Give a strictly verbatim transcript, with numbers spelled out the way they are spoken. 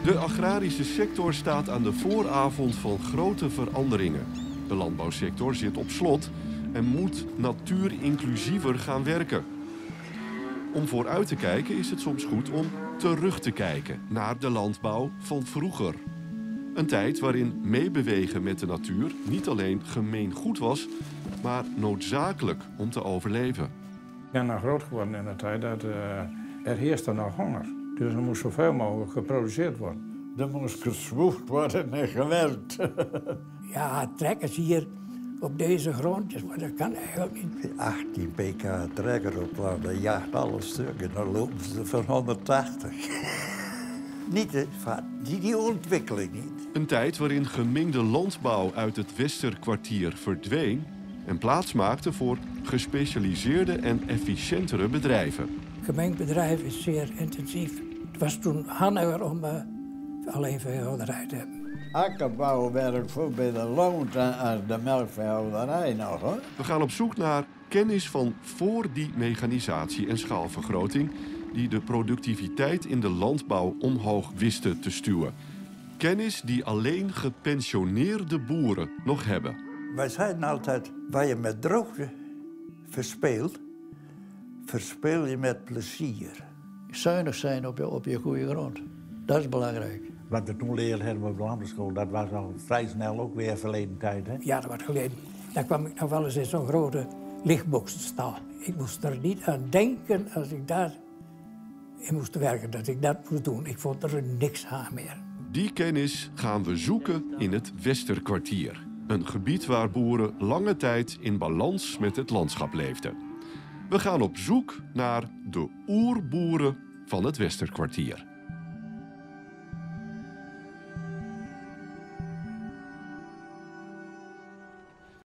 De agrarische sector staat aan de vooravond van grote veranderingen. De landbouwsector zit op slot en moet natuurinclusiever gaan werken. Om vooruit te kijken is het soms goed om terug te kijken naar de landbouw van vroeger. Een tijd waarin meebewegen met de natuur niet alleen gemeen goed was, maar noodzakelijk om te overleven. Ik ben nog groot geworden in de tijd dat uh, er heerste nog honger. Dus er moest zoveel mogelijk geproduceerd worden. Er moest gezwoegd worden en gewerkt. Ja, trekkers hier op deze grondjes, maar dat kan eigenlijk niet. achttien pk trekker op land, dat jaagt alle stukken. Dan lopen ze van honderdtachtig. Niet, hè? Die, die ontwikkeling niet. Een tijd waarin gemengde landbouw uit het Westerkwartier verdween en plaats maakte voor gespecialiseerde en efficiëntere bedrijven. Gemengd bedrijf is zeer intensief. Het was toen handiger om uh, alleen veehouderij te hebben. Akkerbouw werkt voor bij de loont als de melkveehouderij nog, hoor. We gaan op zoek naar kennis van voor die mechanisatie en schaalvergroting die de productiviteit in de landbouw omhoog wisten te stuwen. Kennis die alleen gepensioneerde boeren nog hebben. Wij zeiden altijd, waar je met droogte verspeelt, verspeel je met plezier. Zuinig zijn op je, op je goede grond. Dat is belangrijk. Wat we toen leerden hebben op de landbouwschool, dat was al vrij snel ook weer verleden tijd. Hè? Ja, dat was geleden. Dan kwam ik nog wel eens in zo'n grote lichtbox te staan. Ik moest er niet aan denken als ik daar in moest werken, dat ik dat moest doen. Ik vond er niks aan meer. Die kennis gaan we zoeken in het Westerkwartier. Een gebied waar boeren lange tijd in balans met het landschap leefden. We gaan op zoek naar de oerboeren van het Westerkwartier.